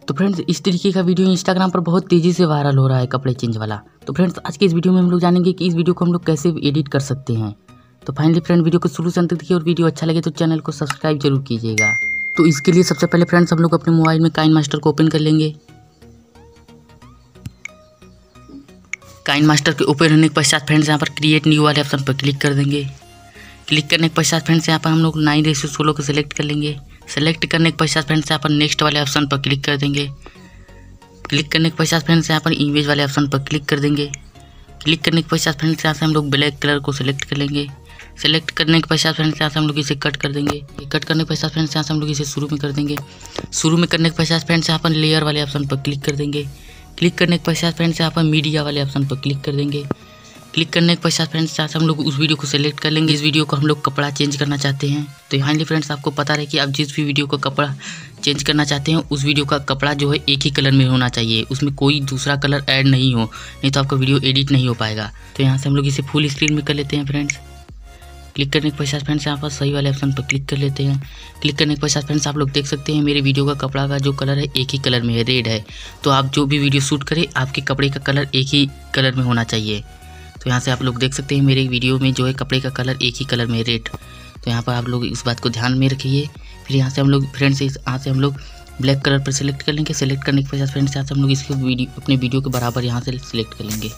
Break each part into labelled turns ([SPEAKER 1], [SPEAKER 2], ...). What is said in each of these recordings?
[SPEAKER 1] तो फ्रेंड्स इस तरीके का वीडियो इंस्टाग्राम पर बहुत तेज़ी से वायरल हो रहा है कपड़े चेंज वाला। तो फ्रेंड्स आज के इस वीडियो में हम लोग जानेंगे कि इस वीडियो को हम लोग कैसे एडिट कर सकते हैं। तो फाइनली फ्रेंड वीडियो को शुरू से अंत तक देखिए और वीडियो अच्छा लगे तो चैनल को सब्सक्राइब जरूर कीजिएगा। तो इसके लिए सबसे पहले फ्रेंड्स हम लोग अपने मोबाइल में काइन मास्टर को ओपन कर लेंगे। काइन मास्टर के ओपन होने के पश्चात फ्रेंड्स यहाँ पर क्रिएट न्यू वाले ऑप्शन पर क्लिक कर देंगे। क्लिक करने के पश्चात फ्रेंड्स यहाँ पर हम लोग 9:16 को सिलेक्ट कर लेंगे। सेलेक्ट करने के पश्चात फ्रेंड्स यहाँ पर नेक्स्ट वाले ऑप्शन पर क्लिक कर देंगे। क्लिक करने के पश्चात फ्रेंड्स यहाँ पर इमेज वाले ऑप्शन पर क्लिक कर देंगे। क्लिक करने के पश्चात फ्रेंड्स यहाँ से हम लोग ब्लैक कलर को सिलेक्ट कर लेंगे। सेलेक्ट करने के पश्चात फ्रेंड्स यहाँ से हम लोग इसे कट कर देंगे। कट करने के पश्चात फ्रेंड्स यहाँ से हम लोग इसे शुरू में कर देंगे। शुरू में करने के पश्चात फ्रेंड्स यहाँ पर लेयर वाले ऑप्शन पर क्लिक कर देंगे। क्लिक करने के पश्चात फ्रेंड्स यहाँ पर मीडिया वाले ऑप्शन पर क्लिक कर देंगे। क्लिक करने के पश्चात फ्रेंड्स यहाँ से हम लोग उस वीडियो को सिलेक्ट कर लेंगे। इस वीडियो को हम लोग कपड़ा चेंज करना चाहते हैं। तो यहाँ फ्रेंड्स आपको पता रहे कि आप जिस भी वीडियो का कपड़ा चेंज करना चाहते हैं उस वीडियो का कपड़ा जो है एक ही कलर में होना चाहिए, उसमें कोई दूसरा कलर ऐड नहीं हो, नहीं तो आपका वीडियो एडिट नहीं हो पाएगा। तो यहाँ से हम लोग इसे फुल स्क्रीन में कर लेते हैं फ्रेंड्स। क्लिक करने के पश्चात फ्रेंड्स यहाँ पर सही वाले ऑप्शन पर क्लिक कर लेते हैं। क्लिक करने के पश्चात फ्रेंड्स आप लोग देख सकते हैं मेरे वीडियो का कपड़ा का जो कलर है एक ही कलर में है, रेड है। तो आप जो भी वीडियो शूट करें आपके कपड़े का कलर एक ही कलर में होना चाहिए। तो यहाँ से आप लोग देख सकते हैं मेरे वीडियो में जो है कपड़े का कलर एक ही कलर में है, रेड। तो यहाँ पर आप लोग इस बात को ध्यान में रखिए। फिर यहाँ से हम लोग फ्रेंड्स यहाँ से हम लोग ब्लैक कलर पर सिलेक्ट कर लेंगे। सेलेक्ट करने के पश्चात फ्रेंड्स यहाँ से हम लोग इसके अपने वीडियो के बराबर यहाँ से सिलेक्ट कर लेंगे।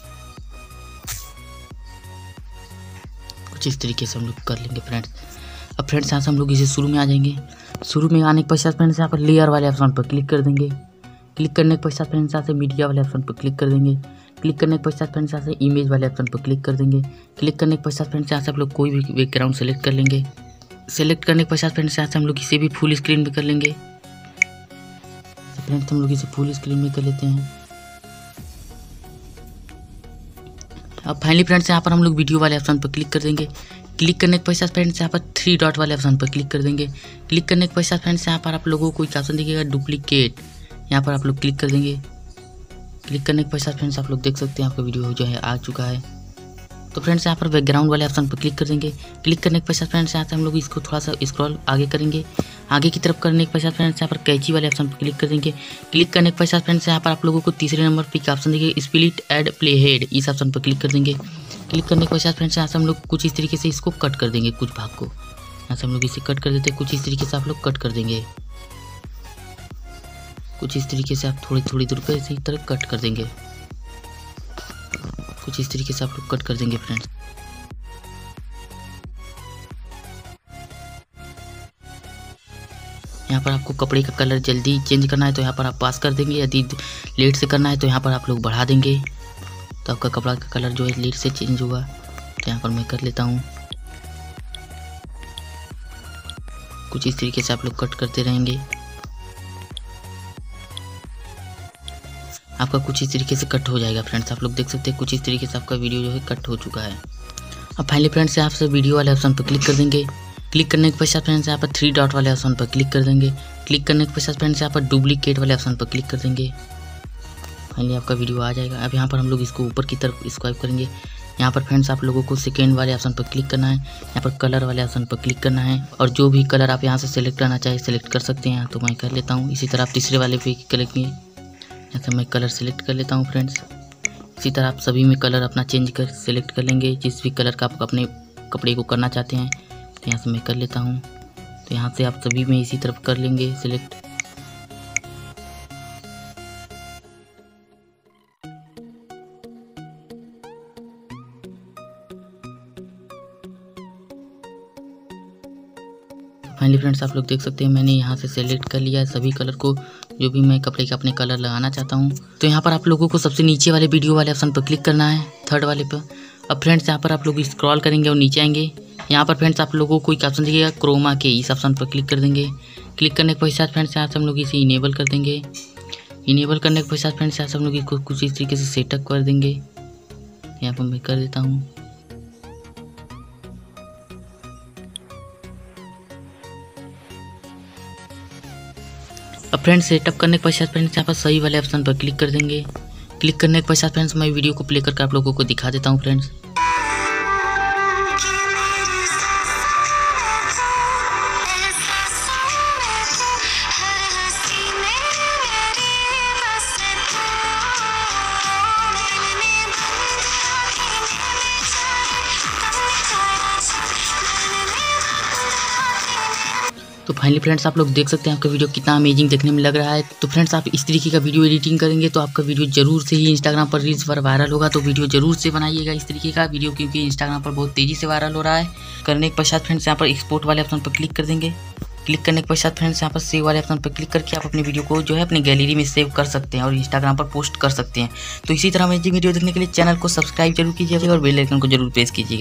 [SPEAKER 1] कुछ इस तरीके से हम लोग कर लेंगे फ्रेंड्स। अब फ्रेंड्स यहाँ से हम लोग इसे शुरू में आ जाएंगे। शुरू में आने के पश्चात फ्रेंड्स यहाँ पर लेयर वाले ऑप्शन पर क्लिक कर देंगे। क्लिक करने के पश्चात फ्रेंड्स यहाँ से मीडिया वाले ऑप्शन पर क्लिक कर देंगे। क्लिक करने के पश्चात फ्रेंड्स यहाँ से इमेज वाले ऑप्शन पर क्लिक कर देंगे। क्लिक करने के पश्चात फ्रेंड्स यहाँ से आप लोग कोई भी बैकग्राउंड सेलेक्ट कर लेंगे। सेलेक्ट करने के पश्चात फ्रेंड्स यहाँ से हम लोग इसे भी फुल स्क्रीन में कर लेंगे। फ्रेंड्स हम लोग इसे फुल स्क्रीन में कर लेते हैं। अब फाइनली फ्रेंड्स यहाँ पर हम लोग वीडियो वाले ऑप्शन पर क्लिक कर देंगे। क्लिक करने के पश्चात फ्रेंड्स यहाँ पर 3 डॉट वाले ऑप्शन पर क्लिक कर देंगे। क्लिक करने के पश्चात फ्रेंड्स यहाँ पर आप लोगों को एक ऑप्शन दिखेगा डुप्लीकेट, यहाँ पर आप लोग क्लिक कर देंगे। क्लिक करने के पश्चात फ्रेंड्स आप लोग देख सकते हैं आपका वीडियो जो है आ चुका है। तो फ्रेंड्स यहाँ पर बैकग्राउंड वाले ऑप्शन पर क्लिक कर देंगे। क्लिक करने के पश्चात फ्रेंड्स यहाँ से हम लोग इसको थोड़ा सा स्क्रॉल आगे करेंगे। आगे की तरफ करने के पश्चात फ्रेंड्स यहाँ पर कैची वाले ऑप्शन पर क्लिक कर देंगे। क्लिक करने के पश्चात फ्रेंड्स यहाँ पर आप लोगों को तीसरे नंबर पर एक ऑप्शन देंगे स्प्लिट एड प्ले हेड, इस ऑप्शन पर क्लिक कर देंगे। क्लिक करने के पश्चात फ्रेंड्स यहाँ से हम लोग कुछ इस तरीके से इसको कट कर देंगे। कुछ भाग को यहाँ से हम लोग इसे कट कर देते हैं। कुछ इस तरीके से आप लोग कट कर देंगे। कुछ इस तरीके से आप थोड़ी दूर पर इसी तरह कट कर देंगे। कुछ इस तरीके से आप लोग कट कर देंगे फ्रेंड्स। यहाँ पर आपको कपड़े का कलर जल्दी चेंज करना है तो यहाँ पर आप पास कर देंगे। यदि लेट से करना है तो यहाँ पर आप लोग बढ़ा देंगे तो आपका कपड़ा का कलर जो है लेट से चेंज होगा। तो यहाँ पर मैं कर लेता हूँ। कुछ इस तरीके से आप लोग कट करते रहेंगे। आपका कुछ इस तरीके से कट हो जाएगा फ्रेंड्स। आप लोग देख सकते हैं कुछ इस तरीके से आपका वीडियो जो है कट हो चुका है। अब फाइनली फ्रेंड्स यहाँ से वीडियो वाले ऑप्शन पर क्लिक कर देंगे। क्लिक करने के पश्चात फ्रेंड्स यहाँ पर 3 डॉट वाले ऑप्शन पर क्लिक कर देंगे। क्लिक करने के पश्चात फ्रेंड्स यहाँ पर डुप्लीकेट वाले ऑप्शन पर क्लिक कर देंगे। फाइनली आपका वीडियो आ जाएगा। अब यहाँ पर हम लोग इसको ऊपर की तरफ स्वाइप करेंगे। यहाँ पर फ्रेंड्स आप लोगों को सेकेंड वाले ऑप्शन पर क्लिक करना है। यहाँ पर कलर वाले ऑप्शन पर क्लिक करना है और जो भी कलर आप यहाँ से सिलेक्ट करना चाहे सिलेक्ट कर सकते हैं। तो मैं कर लेता हूँ। इसी तरह आप तीसरे वाले पे करेंगे। यहाँ से मैं कलर सेलेक्ट कर लेता हूँ फ्रेंड्स। इसी तरह आप सभी में कलर अपना चेंज कर सिलेक्ट कर लेंगे जिस भी कलर का आप अपने कपड़े को करना चाहते हैं। तो यहाँ से मैं कर लेता हूँ। तो यहाँ से आप सभी में इसी तरफ कर लेंगे सिलेक्ट। फाइनली फ्रेंड्स आप लोग देख सकते हैं मैंने यहाँ से सेलेक्ट कर लिया है सभी कलर को जो भी मैं कपड़े के अपने कलर लगाना चाहता हूँ। तो यहाँ पर आप लोगों को सबसे नीचे वाले वीडियो वाले ऑप्शन पर क्लिक करना है, 3rd वाले पर। अब फ्रेंड्स यहाँ पर आप लोग स्क्रॉल करेंगे और नीचे आएंगे। यहाँ पर फ्रेंड्स आप लोगों को एक ऑप्शन दिखेगा क्रोमा के, इस ऑप्शन पर क्लिक कर देंगे। क्लिक करने के पश्चात फ्रेंड्स यहाँ से हम लोग इसे इनेबल कर देंगे। इनेबल करने के पश्चात फ्रेंड्स यहाँ से हम लोग इसको कुछ इस तरीके से सेटअप कर देंगे। यहाँ पर मैं कर देता हूँ। अब फ्रेंड्स सेटअप करने के पश्चात फ्रेंड्स यहाँ पर सही वाले ऑप्शन पर क्लिक कर देंगे। क्लिक करने के पश्चात फ्रेंड्स मैं वीडियो को प्ले करके आप लोगों को दिखा देता हूँ फ्रेंड्स। तो फाइनली फ्रेंड्स आप लोग देख सकते हैं आपका वीडियो कितना अमेजिंग देखने में लग रहा है। तो फ्रेंड्स आप इस तरीके का वीडियो एडिटिंग करेंगे तो आपका वीडियो जरूर से ही इंस्टाग्राम पर रील्स पर वायरल होगा। तो वीडियो जरूर से बनाइएगा इस तरीके का वीडियो, क्योंकि इंस्टाग्राम पर बहुत तेज़ी से वायरल हो रहा है। करने के पश्चात फ्रेंड्स यहाँ पर एक्सपोर्ट वाले ऑप्शन पर क्लिक कर देंगे। क्लिक करने के पश्चात फ्रेंड्स यहाँ पर सेव वाले ऑप्शन पर क्लिक करके आप अपने वीडियो को जो है अपनी गैलरी में सेव कर सकते हैं और इंस्टाग्राम पर पोस्ट कर सकते हैं। तो इसी तरह अमेजिंग वीडियो देखने के लिए चैनल को सब्सक्राइब जरूर कीजिएगा और बेल आइकन को जरूर प्रेस कीजिएगा।